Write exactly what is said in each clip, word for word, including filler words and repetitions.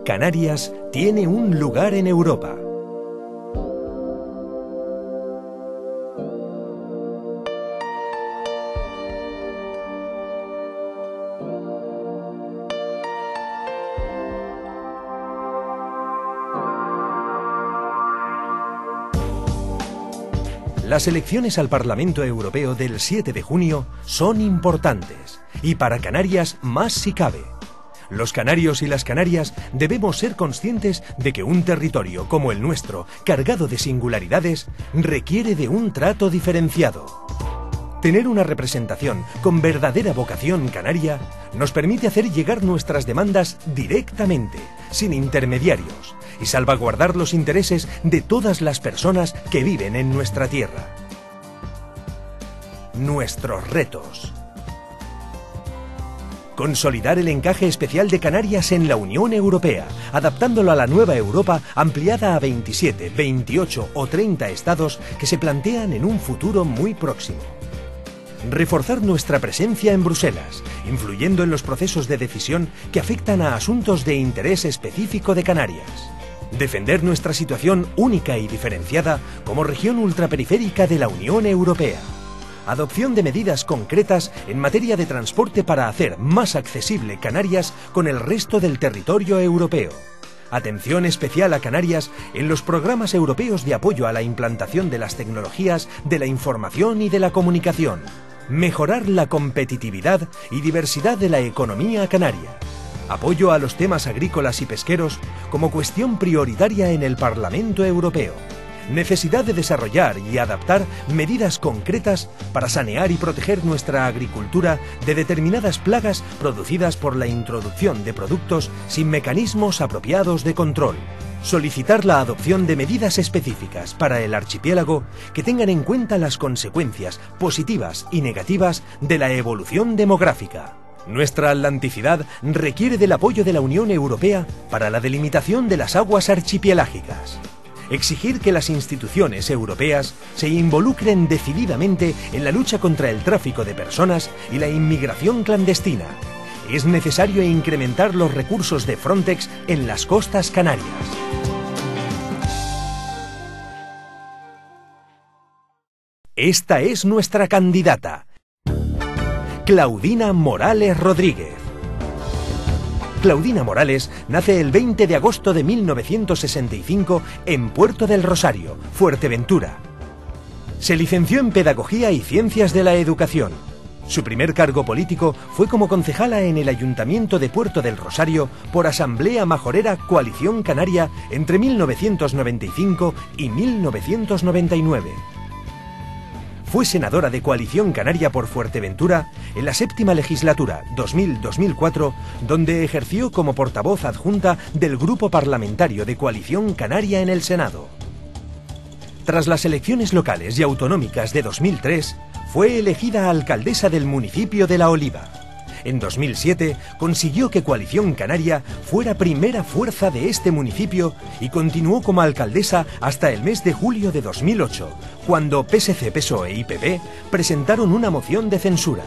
Canarias tiene un lugar en Europa. Las elecciones al Parlamento Europeo del siete de junio son importantes, y para Canarias más si cabe. Los canarios y las canarias debemos ser conscientes de que un territorio como el nuestro, cargado de singularidades, requiere de un trato diferenciado. Tener una representación con verdadera vocación canaria nos permite hacer llegar nuestras demandas directamente, sin intermediarios, y salvaguardar los intereses de todas las personas que viven en nuestra tierra. Nuestros retos. Consolidar el encaje especial de Canarias en la Unión Europea, adaptándolo a la nueva Europa ampliada a veintisiete, veintiocho o treinta estados que se plantean en un futuro muy próximo. Reforzar nuestra presencia en Bruselas, influyendo en los procesos de decisión que afectan a asuntos de interés específico de Canarias. Defender nuestra situación única y diferenciada como región ultraperiférica de la Unión Europea. Adopción de medidas concretas en materia de transporte para hacer más accesible Canarias con el resto del territorio europeo. Atención especial a Canarias en los programas europeos de apoyo a la implantación de las tecnologías de la información y de la comunicación. Mejorar la competitividad y diversidad de la economía canaria. Apoyo a los temas agrícolas y pesqueros como cuestión prioritaria en el Parlamento Europeo. Necesidad de desarrollar y adaptar medidas concretas para sanear y proteger nuestra agricultura de determinadas plagas producidas por la introducción de productos sin mecanismos apropiados de control. Solicitar la adopción de medidas específicas para el archipiélago que tengan en cuenta las consecuencias positivas y negativas de la evolución demográfica. Nuestra atlanticidad requiere del apoyo de la Unión Europea para la delimitación de las aguas archipielagicas. Exigir que las instituciones europeas se involucren decididamente en la lucha contra el tráfico de personas y la inmigración clandestina. Es necesario incrementar los recursos de Frontex en las costas canarias. Esta es nuestra candidata, Claudina Morales Rodríguez. Claudina Morales nace el veinte de agosto de mil novecientos sesenta y cinco en Puerto del Rosario, Fuerteventura. Se licenció en Pedagogía y Ciencias de la Educación. Su primer cargo político fue como concejala en el Ayuntamiento de Puerto del Rosario por Asamblea Majorera Coalición Canaria entre mil novecientos noventa y cinco y mil novecientos noventa y nueve. Fue senadora de Coalición Canaria por Fuerteventura en la séptima legislatura dos mil a dos mil cuatro, donde ejerció como portavoz adjunta del Grupo Parlamentario de Coalición Canaria en el Senado. Tras las elecciones locales y autonómicas de dos mil tres, fue elegida alcaldesa del municipio de La Oliva. En dos mil siete consiguió que Coalición Canaria fuera primera fuerza de este municipio y continuó como alcaldesa hasta el mes de julio de dos mil ocho, cuando P S C, P S O E y P P presentaron una moción de censura.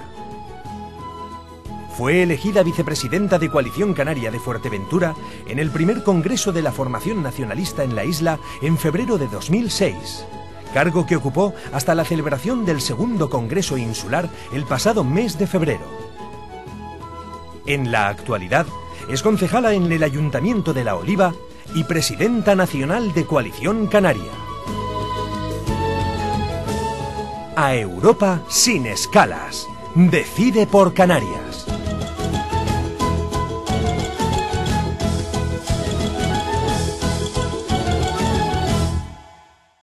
Fue elegida vicepresidenta de Coalición Canaria de Fuerteventura en el primer Congreso de la Formación Nacionalista en la isla en febrero de dos mil seis. Cargo que ocupó hasta la celebración del segundo Congreso Insular el pasado mes de febrero. En la actualidad, es concejala en el Ayuntamiento de La Oliva y presidenta nacional de Coalición Canaria. A Europa sin escalas. Decide por Canarias.